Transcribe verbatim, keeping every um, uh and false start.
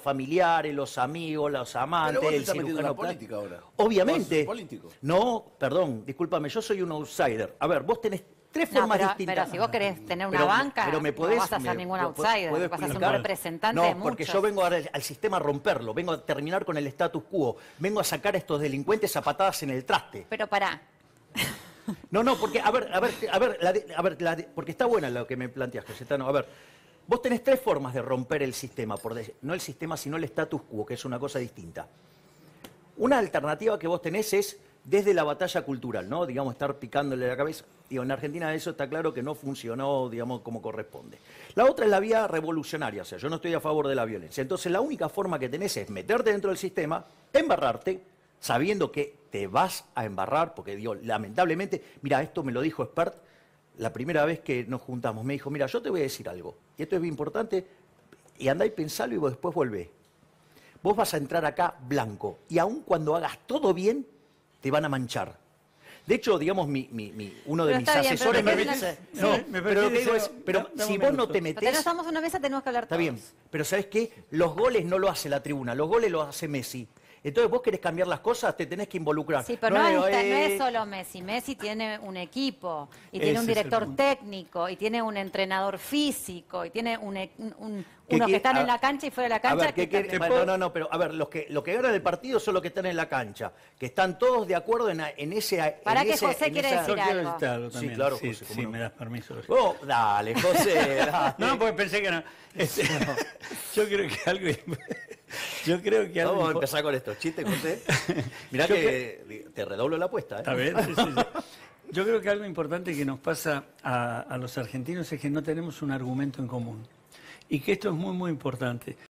familiares, los amigos, los amantes, Pero vos te el estás metiendo en cirujano la plástico. política ahora. Obviamente. ¿Vos sos político? No, perdón, discúlpame, yo soy un outsider. A ver, vos tenés tres No, formas pero, distintas. pero si vos querés tener una Pero- banca, pero me podés- no vas a ser me- ningún ¿puedo- puedo outsider, vas a ser un explicar? representante No, de muchos. porque yo vengo al, al sistema a romperlo, vengo a terminar con el status quo, vengo a sacar a estos delincuentes a patadas en el traste. Pero pará, No, no, porque, a ver, a ver, a ver, la de- a ver la de- porque está buena lo que me planteas, Cayetano. A ver, vos tenés tres formas de romper el sistema, por de- no el sistema, sino el status quo, que es una cosa distinta. Una alternativa que vos tenés es desde la batalla cultural, ¿no? Digamos, estar picándole la cabeza. Digo, en Argentina eso está claro que no funcionó, digamos, como corresponde. La otra es la vía revolucionaria, o sea, yo no estoy a favor de la violencia. Entonces, la única forma que tenés es meterte dentro del sistema, embarrarte, sabiendo que te vas a embarrar, porque, digo, lamentablemente, mira, esto me lo dijo Expert la primera vez que nos juntamos. Me dijo, mira, yo te voy a decir algo, y esto es muy importante, y andá y pensalo y vos después volvés. Vos vas a entrar acá blanco, y aun cuando hagas todo bien, te van a manchar. De hecho, digamos, mi, mi, mi- uno de Pero mis está bien, asesores pero me te dice... querés- No, Sí, me pero lo que permitís digo es, decir- pero da- dame si un vos no minuto. te pero metés... estamos en una mesa, tenemos que hablar Está todos. bien, pero ¿sabés qué? Los goles no lo hace la tribuna, los goles los hace Messi. Entonces vos querés cambiar las cosas, te tenés que involucrar. Sí, pero no, es, no eh, es solo Messi. Messi tiene un equipo, y tiene Ese un es el director punto. técnico, y tiene un entrenador físico, y tiene un, e- un- un- ¿Qué unos que quie- están a- en la cancha y fuera de la A cancha. ver, ¿qué que quiere- están- bueno, no, no, pero a ver, los que, los que ganan el partido son los que están en la cancha, que están todos de acuerdo en, en ese... Pará en que ese- José en quiere esa- decir Yo quiero algo. decir algo Sí, también. claro, sí, José, cómo sí, no. me das permiso. Oh, dale, José, dale. No, porque pensé que no. Este, yo creo que algo... Yo creo que algo... Vamos a impo- empezar con estos chistes, José. Mirá Yo que te redoblo la apuesta, ¿eh? Está bien, sí, sí, sí. Yo creo que algo importante que nos pasa a, a los argentinos es que no tenemos un argumento en común. Y que esto es muy, muy importante.